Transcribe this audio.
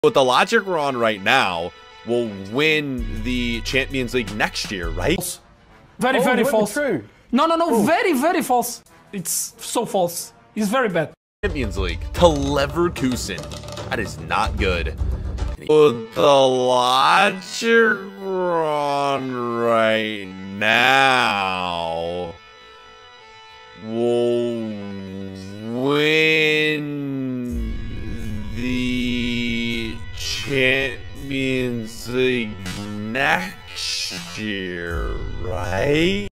With the logic we're on right now, we'll win the Champions League next year, right? Very false. True. No, very false. It's so false. It's very bad. Champions League to Leverkusen. That is not good. With the logic we're on right now, we'll win the Champions League next year, right?